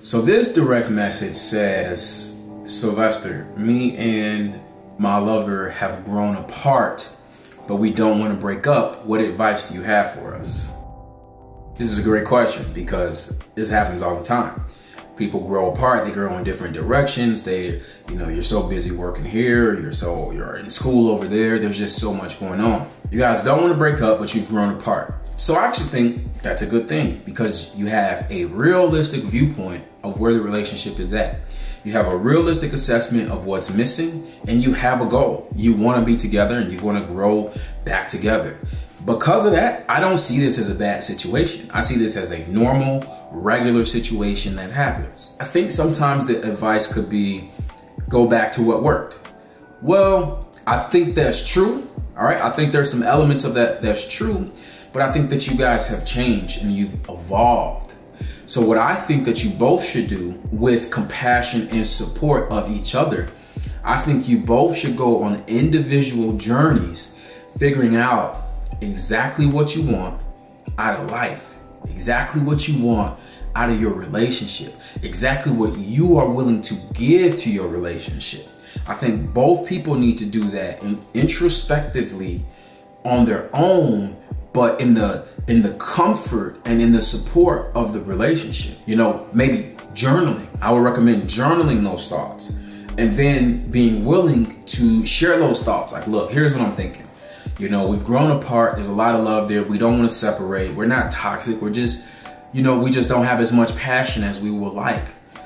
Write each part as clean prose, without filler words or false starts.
So this direct message says, Sylvester, me and my lover have grown apart, but we don't want to break up. What advice do you have for us? This is a great question because this happens all the time. People grow apart, they grow in different directions. You're so busy working here, you're in school over there. There's just so much going on. You guys don't want to break up, but you've grown apart. So I actually think that's a good thing because you have a realistic viewpoint of where the relationship is at. You have a realistic assessment of what's missing and you have a goal. You want to be together and you want to grow back together. Because of that, I don't see this as a bad situation. I see this as a normal, regular situation that happens. I think sometimes the advice could be, go back to what worked. Well, I think that's true. All right. I think there's some elements of that that's true, but I think that you guys have changed and you've evolved. So what I think that you both should do with compassion and support of each other, I think you both should go on individual journeys, figuring out exactly what you want out of life, exactly what you want out of your relationship, exactly what you are willing to give to your relationship. I think both people need to do that introspectively on their own, but in the comfort and in the support of the relationship. Maybe journaling. I would recommend journaling those thoughts and then being willing to share those thoughts. Like, look, here's what I'm thinking. We've grown apart. There's a lot of love there. We don't want to separate. We're not toxic. We're just, we just don't have as much passion as we would like.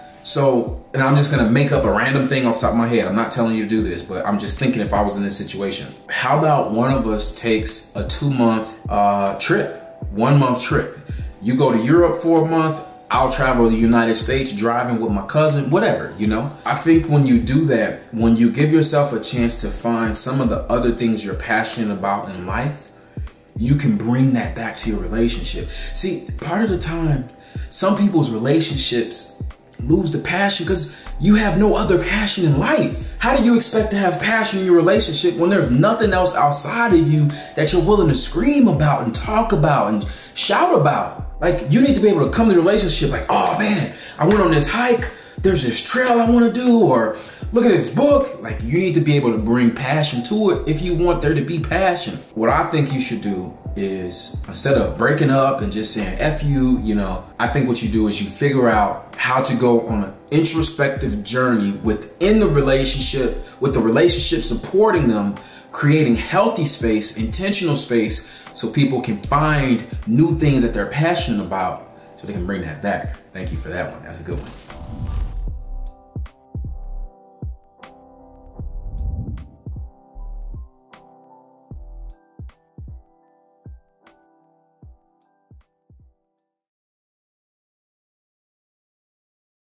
So, and I'm just going to make up a random thing off the top of my head. I'm not telling you to do this, but I'm just thinking if I was in this situation. How about one of us takes a 2-month trip, 1-month trip? You go to Europe for a month. I'll travel to the United States driving with my cousin, whatever, I think when you do that, when you give yourself a chance to find some of the other things you're passionate about in life, you can bring that back to your relationship. See, part of the time, some people's relationships lose the passion because you have no other passion in life. How do you expect to have passion in your relationship when there's nothing else outside of you that you're willing to scream about and talk about and shout about? Like, you need to be able to come to the relationship like, oh man, I went on this hike. There's this trail I want to do, or look at this book. Like, you need to be able to bring passion to it if you want there to be passion. What I think you should do is, instead of breaking up and just saying F you, I think what you do is you figure out how to go on an introspective journey within the relationship, with the relationship supporting them, creating healthy space, intentional space, so people can find new things that they're passionate about so they can bring that back. Thank you for that one. That's a good one.